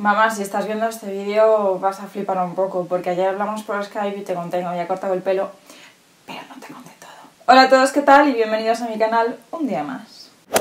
Mamá, si estás viendo este vídeo vas a flipar un poco, porque ayer hablamos por Skype y te conté que me había cortado el pelo, pero no te conté todo. Hola a todos, ¿qué tal? Y bienvenidos a mi canal un día más.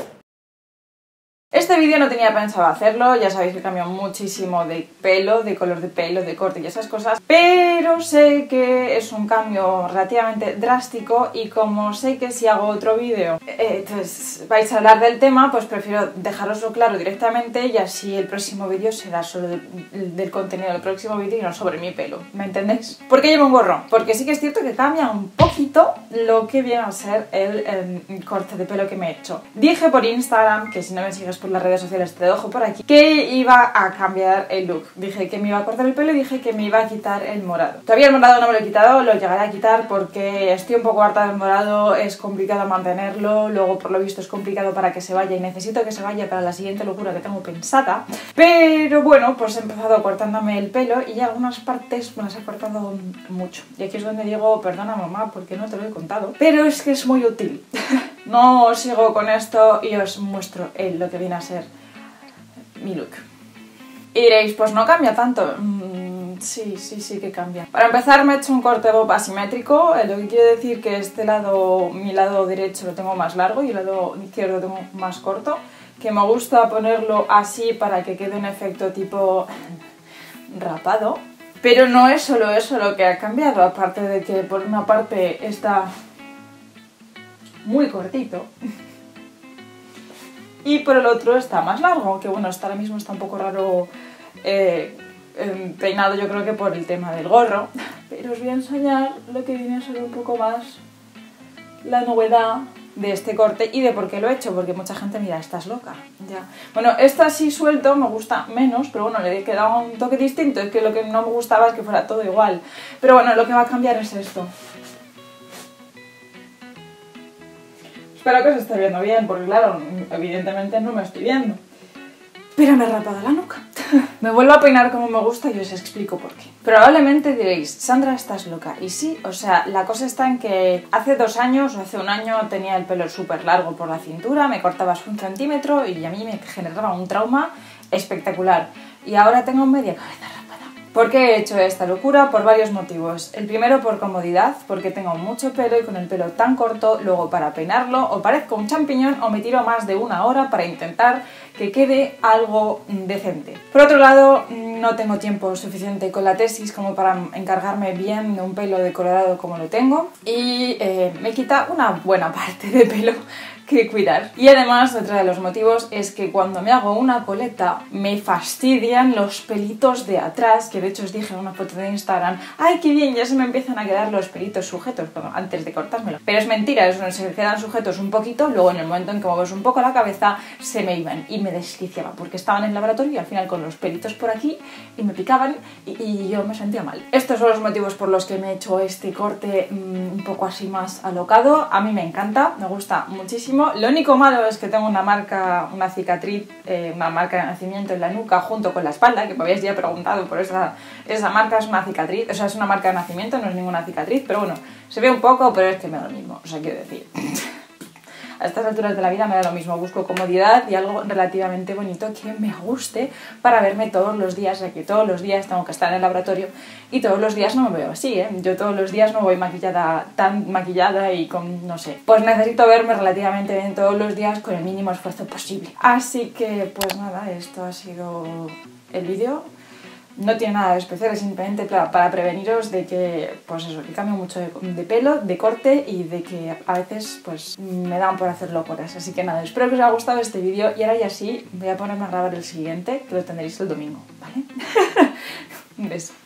Este vídeo no tenía pensado hacerlo, ya sabéis que cambio muchísimo de pelo, de color de pelo, de corte y esas cosas, pero sé que es un cambio relativamente drástico y como sé que si hago otro vídeo entonces vais a hablar del tema, pues prefiero dejaroslo claro directamente y así el próximo vídeo será solo del contenido del próximo vídeo y no sobre mi pelo, ¿me entendéis? ¿Por qué llevo un gorro? Porque sí que es cierto que cambia un poquito lo que viene a ser el corte de pelo que me he hecho. Dije por Instagram, que si no me sigues por las redes sociales te lo dejo por aquí, que iba a cambiar el look. Dije que me iba a cortar el pelo y dije que me iba a quitar el morado. Todavía el morado no me lo he quitado, lo llegaré a quitar porque estoy un poco harta del morado, es complicado mantenerlo, luego por lo visto es complicado para que se vaya y necesito que se vaya para la siguiente locura que tengo pensada. Pero bueno, pues he empezado cortándome el pelo y algunas partes me las he cortado mucho. Y aquí es donde digo, perdona mamá, porque no te lo he contado, pero es que es muy útil. No sigo con esto y os muestro lo que viene a ser mi look. Y diréis, pues no cambia tanto. Sí que cambia. Para empezar me he hecho un corte bob asimétrico, lo que quiere decir que este lado, mi lado derecho lo tengo más largo y el lado izquierdo lo tengo más corto, que me gusta ponerlo así para que quede un efecto tipo rapado. Pero no es solo eso lo que ha cambiado, aparte de que por una parte está muy cortito y por el otro está más largo, que bueno, hasta ahora mismo está un poco raro peinado, yo creo que por el tema del gorro, pero os voy a enseñar lo que viene a ser un poco más la novedad de este corte y de por qué lo he hecho, porque mucha gente mira, estás loca, ya. Bueno, este así suelto me gusta menos, pero bueno, le he quedado un toque distinto, es que lo que no me gustaba es que fuera todo igual, pero bueno, lo que va a cambiar es esto. Espero que os esté viendo bien, porque claro, evidentemente no me estoy viendo. Pero me he rapado la nuca. Me vuelvo a peinar como me gusta y os explico por qué. Probablemente diréis, Sandra, estás loca. Y sí, o sea, la cosa está en que hace 2 años o hace 1 año tenía el pelo súper largo por la cintura, me cortabas 1 centímetro y a mí me generaba un trauma espectacular. Y ahora tengo media cabeza rapada. ¿Por qué he hecho esta locura? Por varios motivos. El primero por comodidad, porque tengo mucho pelo y con el pelo tan corto, luego para peinarlo o parezco un champiñón o me tiro más de 1 hora para intentar que quede algo decente. Por otro lado, no tengo tiempo suficiente con la tesis como para encargarme bien de un pelo decolorado como lo tengo y me quita una buena parte de pelo que cuidar. Y además, otro de los motivos es que cuando me hago una coleta me fastidian los pelitos de atrás, que de hecho os dije en una foto de Instagram, ¡ay, qué bien! Ya se me empiezan a quedar los pelitos sujetos antes de cortármelo. Pero es mentira, eso se quedan sujetos un poquito, luego en el momento en que mueves un poco la cabeza se me iban y me desquiciaba porque estaban en el laboratorio y al final con los pelitos por aquí y me picaban y yo me sentía mal. Estos son los motivos por los que me he hecho este corte un poco así más alocado. A mí me encanta, me gusta muchísimo. Lo único malo es que tengo una cicatriz, una marca de nacimiento en la nuca junto con la espalda, que me habéis ya preguntado por esa marca, es una cicatriz, o sea, es una marca de nacimiento, no es ninguna cicatriz, pero bueno, se ve un poco, pero es que me da lo mismo, o sea, quiero decir, a estas alturas de la vida me da lo mismo, busco comodidad y algo relativamente bonito que me guste para verme todos los días, ya que todos los días tengo que estar en el laboratorio y todos los días no me veo así, yo todos los días no voy tan maquillada y con, no sé, pues necesito verme relativamente bien todos los días con el mínimo esfuerzo posible. Así que, pues nada, esto ha sido el vídeo. No tiene nada de especial, es simplemente para preveniros de que, pues eso, que cambio mucho de pelo, de corte y de que a veces, pues, me dan por hacer locuras. Así que nada, espero que os haya gustado este vídeo y ahora ya sí, voy a ponerme a grabar el siguiente, que lo tendréis el domingo, ¿vale? Un beso.